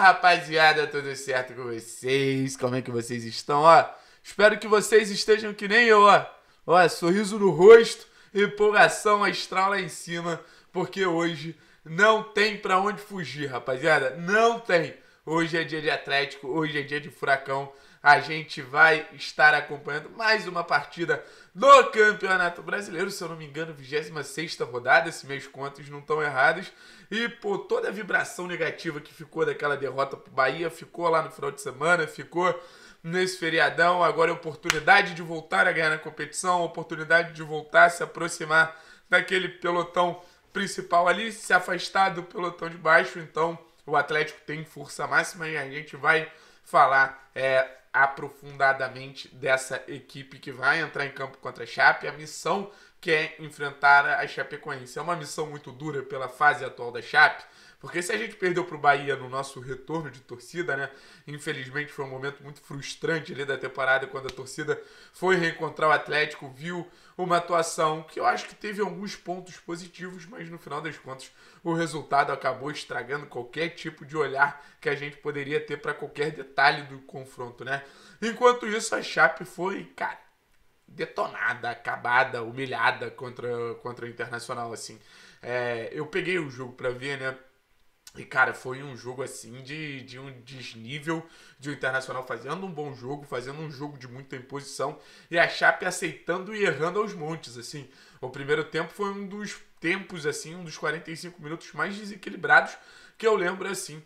rapaziada, tudo certo com vocês? Como é que vocês estão? Espero que vocês estejam que nem eu, sorriso no rosto, empolgação astral lá em cima, porque hoje não tem pra onde fugir, rapaziada, não tem. Hoje é dia de Atlético, hoje é dia de Furacão. A gente vai estar acompanhando mais uma partida do Campeonato Brasileiro, se eu não me engano, 26ª rodada, se meus contas não estão erradas. E, toda a vibração negativa que ficou daquela derrota pro Bahia, ficou lá no final de semana, ficou nesse feriadão. Agora é oportunidade de voltar a ganhar na competição, oportunidade de voltar a se aproximar daquele pelotão principal ali, se afastar do pelotão de baixo. Então, o Atlético tem força máxima e a gente vai falar aprofundadamente dessa equipe que vai entrar em campo contra a Chape. A missão que é enfrentar a Chapecoense é uma missão muito dura pela fase atual da Chape, porque se a gente perdeu para o Bahia no nosso retorno de torcida, né? Infelizmente foi um momento muito frustrante ali da temporada, quando a torcida foi reencontrar o Atlético, viu uma atuação que eu acho que teve alguns pontos positivos, mas no final das contas o resultado acabou estragando qualquer tipo de olhar que a gente poderia ter para qualquer detalhe do confronto, né? Enquanto isso, a Chape foi, cara, detonada, acabada, humilhada contra o Internacional, assim. Eu peguei o jogo para ver, né? E, cara, foi um jogo, assim, de um desnível, de o Internacional fazendo um bom jogo, fazendo um jogo de muita imposição, e a Chape aceitando e errando aos montes, assim. O primeiro tempo foi um dos tempos, assim, um dos 45 minutos mais desequilibrados que eu lembro, assim,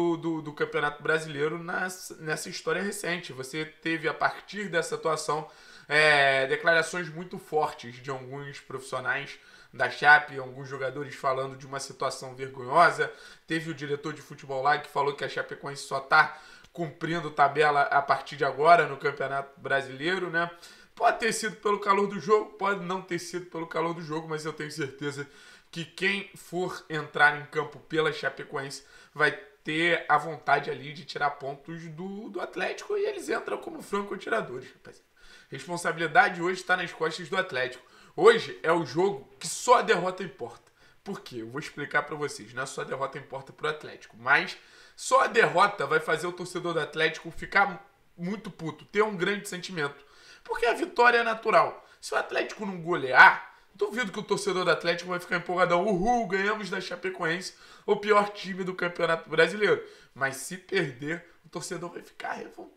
do Campeonato Brasileiro nessa história recente. Você teve, a partir dessa atuação, declarações muito fortes de alguns profissionais da Chape, alguns jogadores falando de uma situação vergonhosa. Teve o diretor de futebol lá que falou que a Chapecoense só está cumprindo tabela a partir de agora no Campeonato Brasileiro, né? Pode ter sido pelo calor do jogo, pode não ter sido pelo calor do jogo, mas eu tenho certeza que quem for entrar em campo pela Chapecoense vai ter a vontade ali de tirar pontos do Atlético, e eles entram como franco-atiradores, rapaziada. Responsabilidade hoje está nas costas do Atlético. Hoje é o jogo que só a derrota importa. Por quê? Eu vou explicar pra vocês. Não é só a derrota importa pro Atlético, mas só a derrota vai fazer o torcedor do Atlético ficar muito puto, ter um grande sentimento. Porque a vitória é natural. Se o Atlético não golear, duvido que o torcedor do Atlético vai ficar empolgadão. Uhul, ganhamos da Chapecoense, o pior time do Campeonato Brasileiro. Mas se perder, o torcedor vai ficar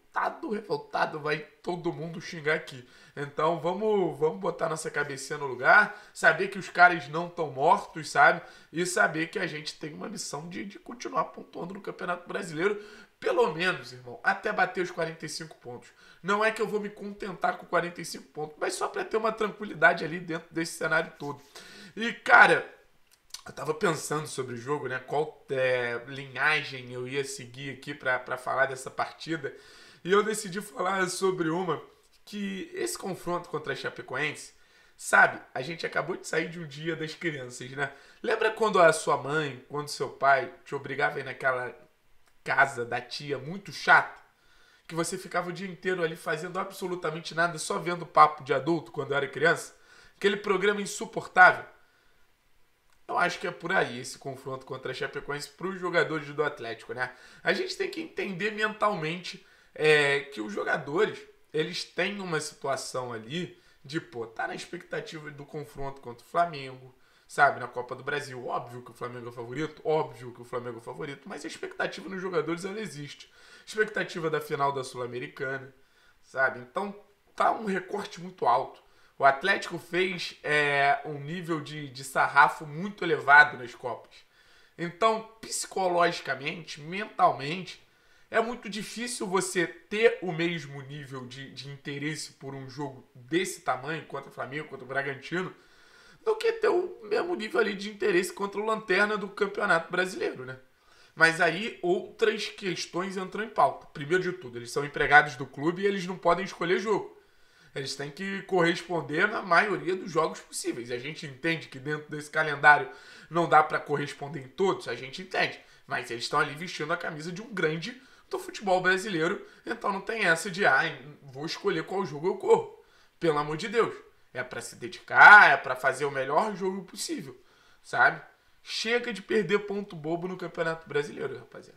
revoltado, vai todo mundo xingar aqui. Então vamos botar nossa cabecinha no lugar, saber que os caras não estão mortos, sabe? E saber que a gente tem uma missão de continuar pontuando no Campeonato Brasileiro, pelo menos, irmão, até bater os 45 pontos. Não é que eu vou me contentar com 45 pontos, mas só para ter uma tranquilidade ali dentro desse cenário todo. E, cara, eu tava pensando sobre o jogo, né? Qual linhagem eu ia seguir aqui para falar dessa partida. E eu decidi falar sobre uma que esse confronto contra a Chapecoense, sabe? A gente acabou de sair de um dia das crianças, né? Lembra quando a sua mãe, quando seu pai te obrigava a ir naquela casa da tia muito chata? Que você ficava o dia inteiro ali fazendo absolutamente nada, só vendo papo de adulto quando eu era criança? Aquele programa insuportável? Eu acho que é por aí esse confronto contra a Chapecoense para os jogadores do Atlético, né? A gente tem que entender mentalmente que os jogadores, eles têm uma situação ali de, tá na expectativa do confronto contra o Flamengo, sabe, na Copa do Brasil. Óbvio que o Flamengo é favorito, mas a expectativa nos jogadores, ela existe. Expectativa da final da Sul-Americana, sabe? Então, tá um recorte muito alto. O Atlético fez um nível de sarrafo muito elevado nas Copas. Então, psicologicamente, mentalmente, é muito difícil você ter o mesmo nível de interesse por um jogo desse tamanho, contra o Flamengo, contra o Bragantino, do que ter o mesmo nível ali de interesse contra o Lanterna do Campeonato Brasileiro, né? Mas aí outras questões entram em pauta. Primeiro de tudo, eles são empregados do clube e eles não podem escolher jogo. Eles têm que corresponder na maioria dos jogos possíveis. A gente entende que dentro desse calendário não dá para corresponder em todos, a gente entende. Mas eles estão ali vestindo a camisa de um grande do futebol brasileiro, então não tem essa de, vou escolher qual jogo eu corro. Pelo amor de Deus. É para se dedicar, é para fazer o melhor jogo possível, sabe? Chega de perder ponto bobo no Campeonato Brasileiro, rapaziada.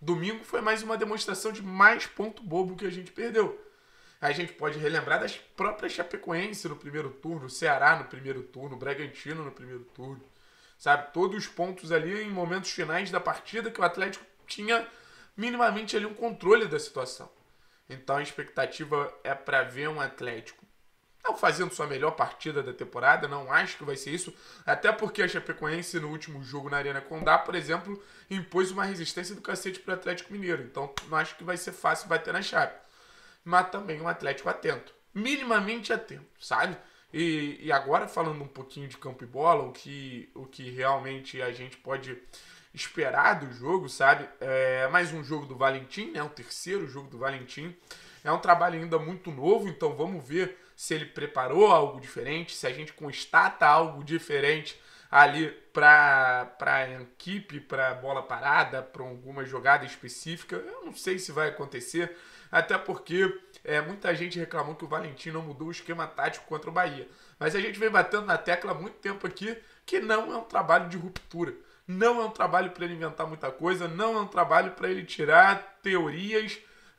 Domingo foi mais uma demonstração de mais ponto bobo que a gente perdeu. A gente pode relembrar das próprias Chapecoense no primeiro turno, Ceará no primeiro turno, Bragantino no primeiro turno. Sabe, todos os pontos ali em momentos finais da partida que o Atlético tinha minimamente ali um controle da situação. Então a expectativa é para ver um Atlético não fazendo sua melhor partida da temporada, não acho que vai ser isso, até porque a Chapecoense no último jogo na Arena Condá, por exemplo, impôs uma resistência do cacete para o Atlético Mineiro, então não acho que vai ser fácil bater na chave, mas também um Atlético atento, minimamente atento, sabe? E agora falando um pouquinho de campo e bola, o que realmente a gente pode esperar do jogo, sabe? É mais um jogo do Valentim, né? O terceiro jogo do Valentim. É um trabalho ainda muito novo, então vamos ver se ele preparou algo diferente, se a gente constata algo diferente ali para a equipe, para bola parada, para alguma jogada específica. Eu não sei se vai acontecer, até porque muita gente reclamou que o Valentim não mudou o esquema tático contra o Bahia. Mas a gente vem batendo na tecla há muito tempo aqui que não é um trabalho de ruptura. Não é um trabalho para ele inventar muita coisa, não é um trabalho para ele tirar teorias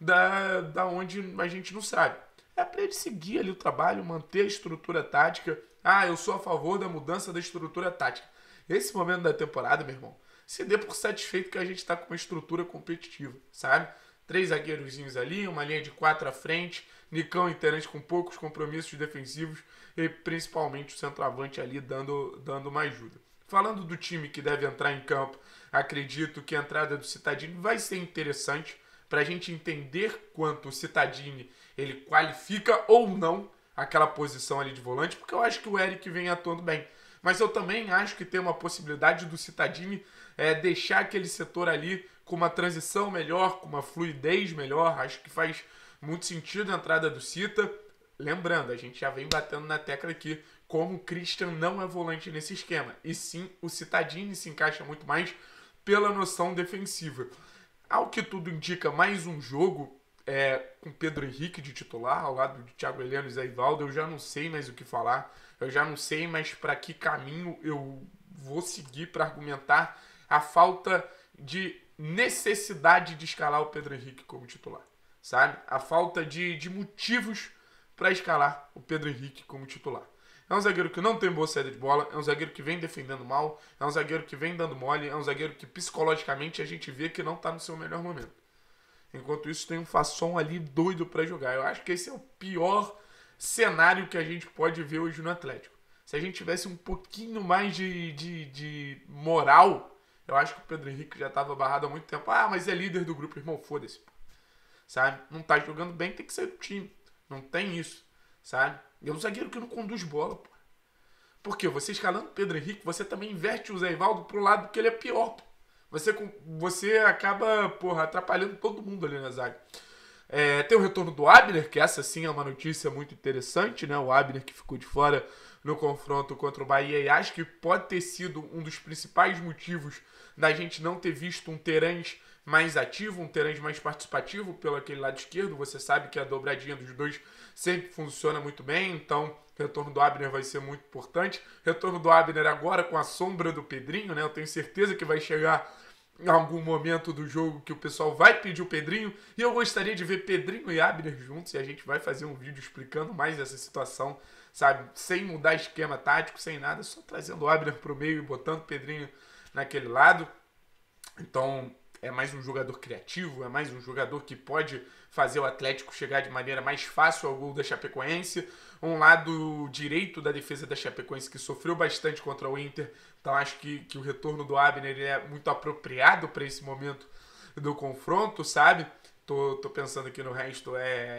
da onde a gente não sabe. É para ele seguir ali o trabalho, manter a estrutura tática. Ah, eu sou a favor da mudança da estrutura tática. Esse momento da temporada, meu irmão, se dê por satisfeito que a gente está com uma estrutura competitiva, sabe? 3 zagueirozinhos ali, uma linha de 4 à frente, Nicão inteirante com poucos compromissos defensivos e principalmente o centroavante ali dando uma ajuda. Falando do time que deve entrar em campo, acredito que a entrada do Cittadini vai ser interessante para a gente entender quanto o Cittadini ele qualifica ou não aquela posição ali de volante, porque eu acho que o Eric vem atuando bem. Mas eu também acho que tem uma possibilidade do Cittadini deixar aquele setor ali com uma transição melhor, com uma fluidez melhor. Acho que faz muito sentido a entrada do Cita. Lembrando, a gente já vem batendo na tecla aqui, como o Christian não é volante nesse esquema. E sim, o Cittadini se encaixa muito mais pela noção defensiva. Ao que tudo indica, mais um jogo com Pedro Henrique de titular, ao lado de Thiago Heleno e Zé Ivaldo. Eu já não sei mais o que falar. Eu já não sei mais para que caminho eu vou seguir para argumentar a falta de necessidade de escalar o Pedro Henrique como titular. Sabe? A falta de motivos para escalar o Pedro Henrique como titular. É um zagueiro que não tem boa saída de bola, é um zagueiro que vem defendendo mal, é um zagueiro que vem dando mole, é um zagueiro que psicologicamente a gente vê que não está no seu melhor momento. Enquanto isso tem um Fasson ali doido para jogar. Eu acho que esse é o pior cenário que a gente pode ver hoje no Atlético. Se a gente tivesse um pouquinho mais de moral, eu acho que o Pedro Henrique já estava barrado há muito tempo. Ah, mas é líder do grupo, irmão, foda-se. Sabe? Não tá jogando bem, tem que sair do time. Não tem isso, sabe? E é um zagueiro que não conduz bola, pô. Porque você escalando o Pedro Henrique, você também inverte o Zé Ivaldo pro lado que ele é pior, pô. Você acaba, porra, atrapalhando todo mundo ali na zaga. Tem o retorno do Abner, que essa sim é uma notícia muito interessante, né? O Abner que ficou de fora no confronto contra o Bahia, e acho que pode ter sido um dos principais motivos da gente não ter visto um Terãs mais ativo, um Terãs mais participativo pelo aquele lado esquerdo. Você sabe que a dobradinha dos dois sempre funciona muito bem, então o retorno do Abner vai ser muito importante. Retorno do Abner agora com a sombra do Pedrinho, né? Eu tenho certeza que vai chegar em algum momento do jogo que o pessoal vai pedir o Pedrinho, e eu gostaria de ver Pedrinho e Abner juntos, e a gente vai fazer um vídeo explicando mais essa situação, sabe? Sem mudar esquema tático, sem nada, só trazendo o Abner pro meio e botando o Pedrinho naquele lado. Então é mais um jogador criativo, é mais um jogador que pode fazer o Atlético chegar de maneira mais fácil ao gol da Chapecoense. Um lado direito da defesa da Chapecoense que sofreu bastante contra o Inter. Então acho que o retorno do Abner ele é muito apropriado para esse momento do confronto, sabe? Tô pensando aqui no resto.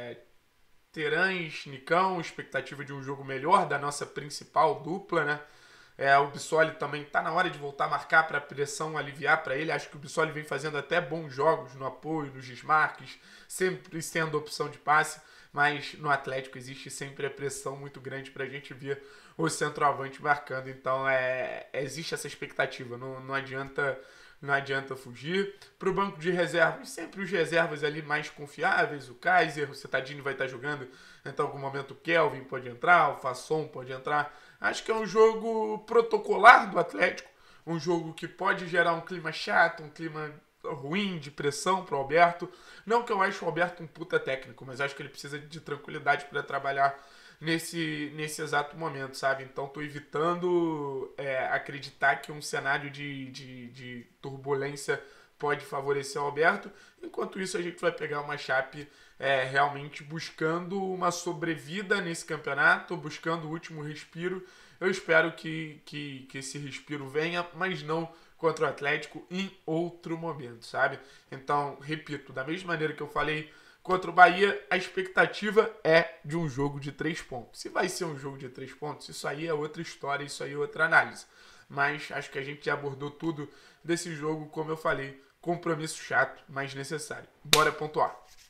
Terãs, Nicão, expectativa de um jogo melhor da nossa principal dupla, né? O Bissoli também tá na hora de voltar a marcar para a pressão aliviar para ele. Acho que o Bissoli vem fazendo até bons jogos no apoio, nos desmarques, sempre sendo opção de passe, mas no Atlético existe sempre a pressão muito grande para a gente ver o centroavante marcando. Então existe essa expectativa, não adianta fugir. Para o banco de reservas, sempre os reservas ali mais confiáveis, o Kaiser, o Cittadini vai estar jogando, então em algum momento o Kelvin pode entrar, o Fasson pode entrar. Acho que é um jogo protocolar do Atlético, um jogo que pode gerar um clima chato, um clima ruim, de pressão pro Alberto. Não que eu ache o Alberto um puta técnico, mas acho que ele precisa de tranquilidade para trabalhar nesse exato momento, sabe? Então tô evitando acreditar que um cenário de turbulência pode favorecer o Alberto. Enquanto isso, a gente vai pegar uma Chape realmente buscando uma sobrevida nesse campeonato, buscando o último respiro. Eu espero que esse respiro venha, mas não contra o Atlético em outro momento, sabe? Então, repito, da mesma maneira que eu falei contra o Bahia, a expectativa é de um jogo de 3 pontos. Se vai ser um jogo de 3 pontos, isso aí é outra história, isso aí é outra análise. Mas acho que a gente já abordou tudo desse jogo, como eu falei, compromisso chato, mas necessário. Bora pontuar.